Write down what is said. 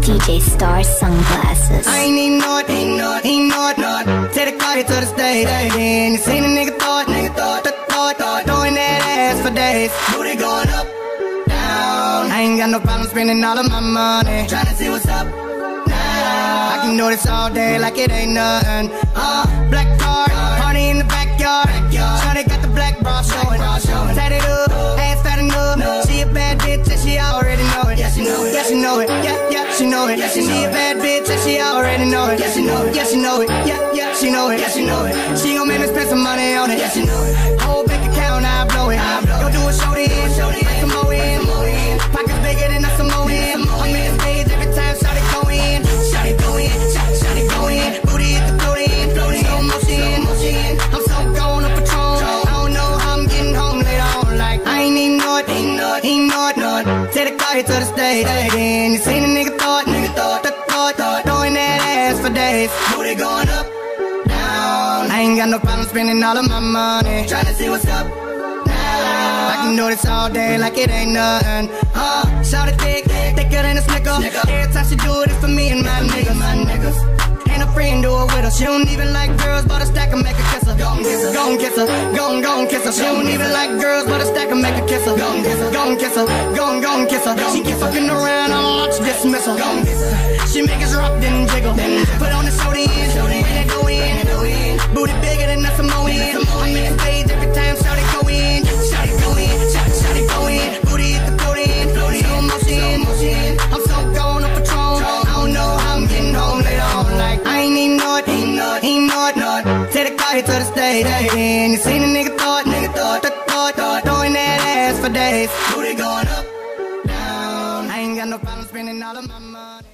DJ Star Sunglasses. I ain't need no, take the car here to the stage. Then you seen a nigga thought, throwing that ass for days. Booty going up, down. I ain't got no problem spending all of my money, tryna see what's up now. I can do this all day like it ain't nothing. Black car, party in the backyard. Shawty got the black bra showing. Tatted up, ass fat enough. She a bad bitch and she already know it. Yeah, she know it. Yeah, she know it. Yeah, she know it. She a bad bitch and she already know it. Yeah, she know it. Yeah, she know it. Yeah, she know it. Yeah, she know it. She gon' make me spend some money on it. Yeah, she know it. Whole bank account, I blow it. Go do a show in, like some more in. Pockets bigger than a Samoan. I'm in the stage every time Shawty go in. Shawty go in, Shawty go in. Booty hit the floating, slow motion. I'm so gone on Patron. I don't know how I'm getting home later on. Like I ain't need no, take the car here to the stage. Then you seen a nigga thought, throwing that ass for days. Booty going up, down. I ain't got no problem spending all of my money, tryna see what's up now. I can do this all day like it ain't nothing. Shout it thicker than a snicker. Every time she do it, it's for me and my niggas. Ain't a friend do it with her. She don't even like girls, but a stack and make a kiss her. Gon' kiss her, gon' kiss her. She don't even like girls, but a stack and make a kiss her. Gon' kiss her, gon' kiss her. She keep fucking around, I'ma watch dismiss her. She make us rock, then jiggle. Put on the soda in, and it go in. Booty bigger than a Samoan. I'm in the stage every time Shawty go in. Shawty go in. Booty hit the floating, slow motion. I'm so gone on Patron. I don't know how I'm getting home later on. Like I ain't need no, take the car here to the stage. Then you seen a nigga thought, throwing that ass for days. Booty going up, down. I ain't got no problem spending all of my money.